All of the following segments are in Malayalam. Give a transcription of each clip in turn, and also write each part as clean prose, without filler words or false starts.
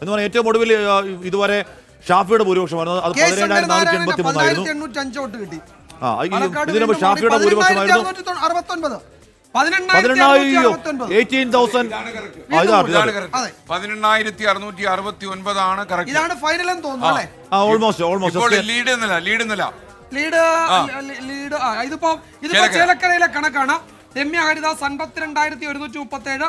എന്ന് പറഞ്ഞാൽ ഏറ്റവും ഒടുവിൽ ഇതുവരെ ഷാഫിയുടെ ഭൂരിപക്ഷമായിരുന്നു. അത് 17,453 ഇതിനു മുമ്പ് ഷാഫിയുടെ ഭൂരിപക്ഷമായിരുന്നു 18,669 ഇതാണ് ഫൈനൽ എന്ന് തോന്നുന്നു. ഇതിപ്പോ ചേലക്കരയിലെ കണക്കാണ്. രമ്യ ഹരിദാസ് 52,137.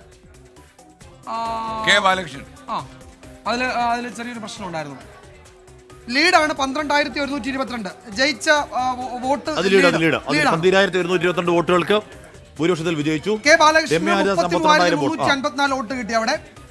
അതില് ചെറിയൊരു പ്രശ്നം ഉണ്ടായിരുന്നു. ലീഡാണ് 12,122. ജയിച്ച വോട്ട് 12,122 വോട്ടുകൾക്ക് ഭൂരിപക്ഷത്തിൽ വിജയിച്ചു. കെ ബാലകൃഷ്ണൻ 33,354 വോട്ട് കിട്ടി. അവിടെ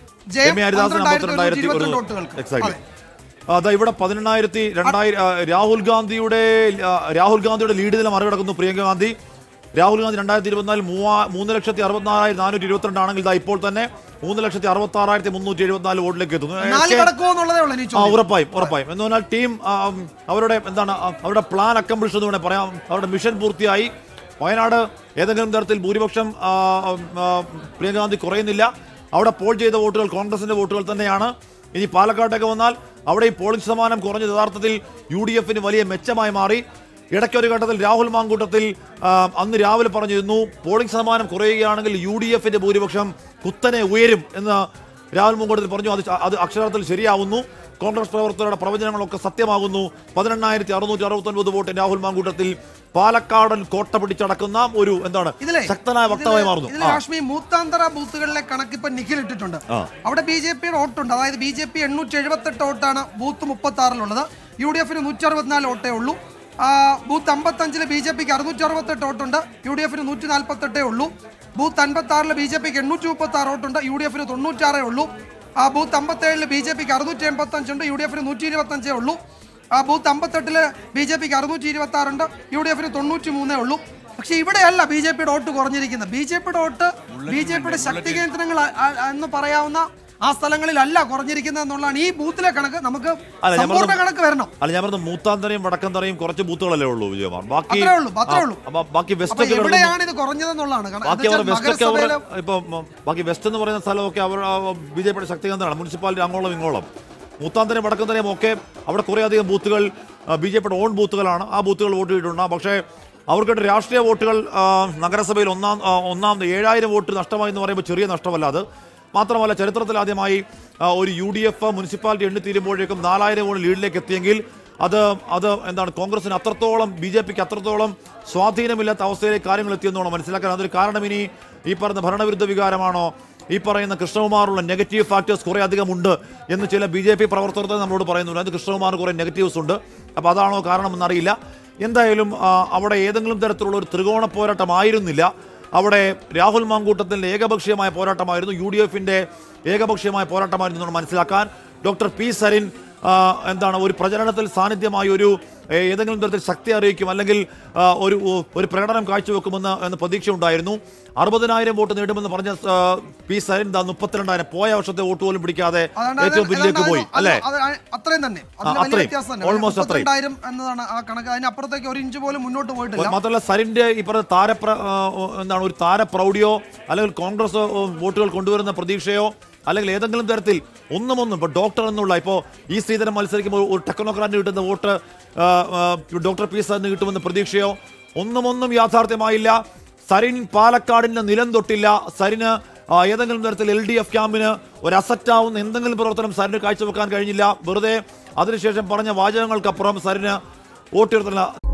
അതാ ഇവിടെ 18,000 രാഹുൽ ഗാന്ധിയുടെ ലീഡ് നില മറികടക്കുന്നു പ്രിയങ്ക ഗാന്ധി. രാഹുൽ ഗാന്ധി 2024 3,64,422 ആണെങ്കിൽ ഇപ്പോൾ തന്നെ 3,66,374 വോട്ടിലേക്ക് എത്തുന്നു. ഉറപ്പായും എന്ന് പറഞ്ഞാൽ ടീം അവരുടെ അവരുടെ പ്ലാൻ അക്കംപ്ലിഷ് എന്ന് വേണമെങ്കിൽ പറയാം. അവരുടെ മിഷൻ പൂർത്തിയായി. വയനാട് ഏതെങ്കിലും തരത്തിൽ ഭൂരിപക്ഷം പ്രിയങ്ക ഗാന്ധി കുറയുന്നില്ല. അവിടെ പോൾ ചെയ്ത വോട്ടുകൾ കോൺഗ്രസിന്റെ വോട്ടുകൾ തന്നെയാണ്. ഇനി പാലക്കാട്ടേക്ക് വന്നാൽ അവിടെ ഈ പോളിംഗ് ശതമാനം കുറഞ്ഞത് യഥാർത്ഥത്തിൽ UDF വലിയ മെച്ചമായി മാറി. ഇടയ്ക്കൊരു ഘട്ടത്തിൽ രാഹുൽ മാങ്കൂട്ടത്തിൽ അന്ന് രാവിലെ പറഞ്ഞിരുന്നു പോളിംഗ് ശതമാനം കുറയുകയാണെങ്കിൽ UDF ഭൂരിപക്ഷം കുത്തനെ ഉയരും എന്ന് രാഹുൽ മാങ്കൂട്ടത്തിൽ പറഞ്ഞു. അത് അക്ഷരാർത്ഥത്തിൽ ശരിയാവുന്നു. കോൺഗ്രസ് പ്രവർത്തകരുടെ പ്രവചനങ്ങളൊക്കെ സത്യമാകുന്നു. 18,669 വോട്ട് രാഹുൽ മാങ്കൂട്ടത്തിൽ പാലക്കാടൻ കോട്ട പിടിച്ചടക്കുന്ന ഒരു ശക്തനായ വക്താവായി മാറുന്നു. കാശ്മീർ മൂത്താന്തര ബൂത്തുകളിലെ കണക്കിപ്പോ നിഖിൽ ഇട്ടിട്ടുണ്ട്. അവിടെ BJPയുടെ വോട്ടുണ്ട്. അതായത് BJP 878 വോട്ടാണ് ബൂത്ത് 36 UDF 164 വോട്ടേ ഉള്ളൂ. ബൂത്ത് 55 BJPക്ക് 668 വോട്ടുണ്ട്. UDF 148 ഉള്ളൂ. ബൂത്ത് 56 BJPക്ക് 836 വോട്ടുണ്ട്. UDF 96 ഉള്ളൂ. ബൂത്ത് 57 BJPക്ക് 685 ഉണ്ട്. UDF 125 ഉള്ളൂ. ബൂത്ത് 58 BJPക്ക് 626 ഉണ്ട്. UDF 93 ഉള്ളൂ. പക്ഷെ ഇവിടെയല്ല BJPയുടെ വോട്ട് കുറഞ്ഞിരിക്കുന്നത്. BJPയുടെ വോട്ട് BJPയുടെ ശക്തി കേന്ദ്രങ്ങൾ എന്ന് പറയാവുന്ന ആ സ്ഥലങ്ങളിലല്ല കുറഞ്ഞിരിക്കുന്നത് എന്നുള്ളതാണ് ഈ ബൂത്തിലെ കണക്ക്. നമുക്ക് സമ്പൂർണ്ണ കണക്ക് വരണം. ഞാൻ പറഞ്ഞു മൂത്താന്തരയും വടക്കന്തരയും കുറച്ച് ബൂത്തുകളല്ലേ ഉള്ളൂ വിജയകുമാർ. ബാക്കി എവിടെയാണ് ഇത് കുറഞ്ഞതെന്നുള്ളതാണ്. ബാക്കി വെസ്റ്റ് എന്ന് പറയുന്ന സ്ഥലമൊക്കെ BJPയുടെ ശക്തി കേന്ദ്രമാണ്. മുനിസിപ്പാലിറ്റി അങ്ങോളം ഇങ്ങോളം മൂത്താന്തരം വടക്കന്തരയും ഒക്കെ അവിടെ കുറേയധികം ബൂത്തുകൾ BJPയുടെ ഓൺ ബൂത്തുകളാണ്. ആ ബൂത്തുകൾ വോട്ട് ചെയ്തിട്ടുണ്ട്. പക്ഷേ അവർക്കിട്ട് രാഷ്ട്രീയ വോട്ടുകൾ നഗരസഭയിൽ ഒന്നാമത് 7,000 വോട്ട് നഷ്ടമായി എന്ന് പറയുമ്പോൾ ചെറിയ നഷ്ടമല്ല അത്. മാത്രമല്ല ചരിത്രത്തിൽ ആദ്യമായി ഒരു UDF മുനിസിപ്പാലിറ്റി എണ്ണി തീരുമ്പോഴേക്കും 4,000 വോട്ട് ലീഡിലേക്ക് എത്തിയെങ്കിൽ അത് കോൺഗ്രസിന് അത്രത്തോളം BJPക്ക് അത്രത്തോളം സ്വാധീനമില്ലാത്ത അവസ്ഥയിലേക്ക് കാര്യങ്ങൾ എത്തിയെന്നാണ് മനസ്സിലാക്കാൻ. അതൊരു കാരണം ഇനി ഈ പറയുന്ന ഭരണവിരുദ്ധ വികാരമാണോ, ഈ പറയുന്ന കൃഷ്ണകുമാറുള്ള നെഗറ്റീവ് ഫാക്ടേഴ്സ് കുറേ അധികം ഉണ്ട് എന്ന് ചില BJP പ്രവർത്തകർ നമ്മളോട് പറയുന്നുണ്ട്. അത് കൃഷ്ണകുമാറിന് കുറേ നെഗറ്റീവ്സ് ഉണ്ട്. അപ്പോൾ അതാണോ കാരണമെന്നറിയില്ല. എന്തായാലും അവിടെ ഏതെങ്കിലും തരത്തിലുള്ള ഒരു ത്രികോണ പോരാട്ടമായിരുന്നില്ല. അവിടെ രാഹുൽ മാങ്കൂട്ടത്തിൻ്റെ ഏകപക്ഷീയമായ പോരാട്ടമായിരുന്നു. UDFന്റെ ഏകപക്ഷീയമായ പോരാട്ടമായിരുന്നു എന്നാണ് മനസ്സിലാക്കാൻ. ഡോക്ടർ പി സരിൻ ഒരു പ്രചരണത്തിൽ സാന്നിധ്യമായി ഒരു ഏതെങ്കിലും തരത്തിൽ ശക്തി അറിയിക്കും അല്ലെങ്കിൽ ഒരു പ്രകടനം കാഴ്ചവെക്കുമെന്ന് പ്രതീക്ഷ ഉണ്ടായിരുന്നു. 60,000 വോട്ട് നേടുമെന്ന് പറഞ്ഞ പി സരിൻ 32,000 പോയ വർഷത്തെ വോട്ട് പോലും പിടിക്കാതെ ഏറ്റവും പിന്നിലേക്ക് പോയി അല്ലേ? ഓൾമോസ്റ്റ് അത്രയും. മാത്രമല്ല സരിന്റെ ഈ പറഞ്ഞ ഒരു താരപ്രൗഢിയോ അല്ലെങ്കിൽ കോൺഗ്രസ് വോട്ടുകൾ കൊണ്ടുവരുന്ന പ്രതീക്ഷയോ അല്ലെങ്കിൽ ഏതെങ്കിലും തരത്തിൽ ഒന്നും ഇപ്പോൾ ഡോക്ടർ എന്നുള്ള ഇപ്പോൾ ഈ ശ്രീധരൻ മത്സരിക്കുമ്പോൾ ഒരു ടെക്നോക്രാറ്റിന് കിട്ടുന്ന വോട്ട് ഡോക്ടർ പി സരിന് കിട്ടുമെന്ന പ്രതീക്ഷയോ ഒന്നും യാഥാർത്ഥ്യമായില്ല. സരിൻ പാലക്കാടിന് നിലം തൊട്ടില്ല. സരിന് ഏതെങ്കിലും തരത്തിൽ LDF ക്യാമ്പിന് ഒരു അസറ്റാവുന്ന എന്തെങ്കിലും പ്രവർത്തനം സരിന് കാഴ്ചവെക്കാൻ കഴിഞ്ഞില്ല. വെറുതെ അതിനുശേഷം പറഞ്ഞ വാചകങ്ങൾക്കപ്പുറം സരിന് വോട്ട്